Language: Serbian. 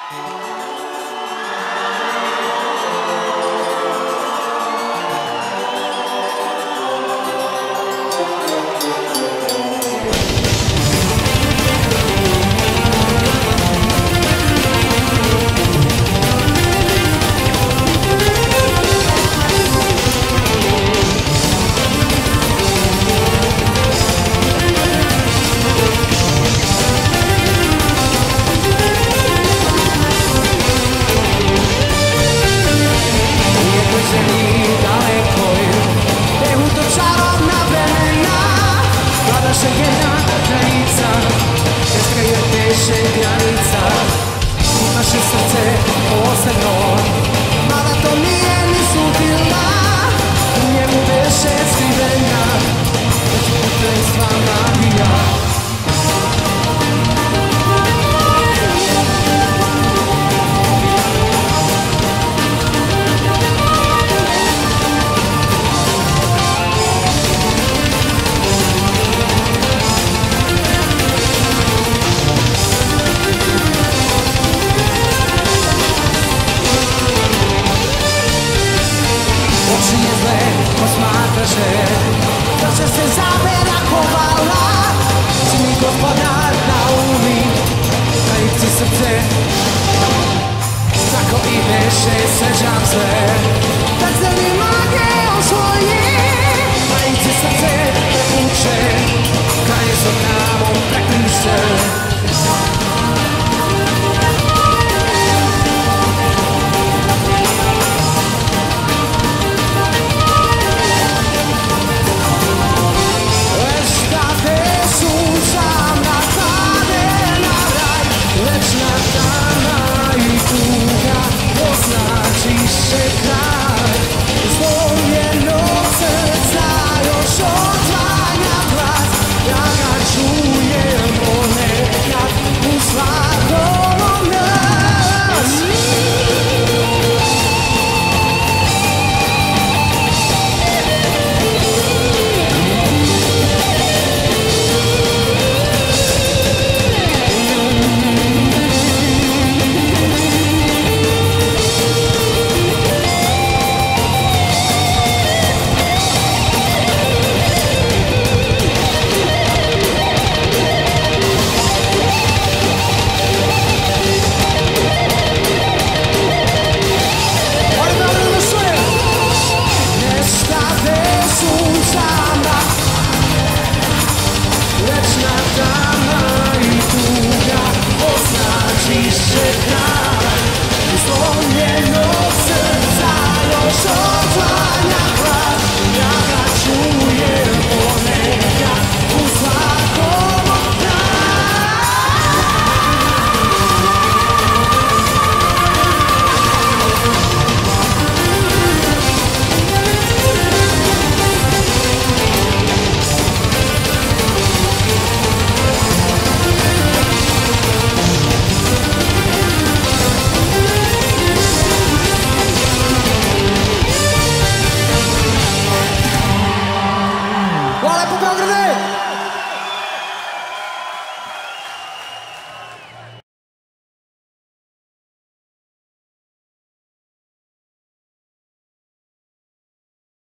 Naše srce posebno, mada to nije ni sudila, u njemu beše skrivena, već putenstva magija. Posmatraše da će se zavera kovala, si mi gospodar naumi, naivci srce, tako i beše sećam se, tak se mi mage osvoji, naivci srce prekuće, kad je s namom prekriše.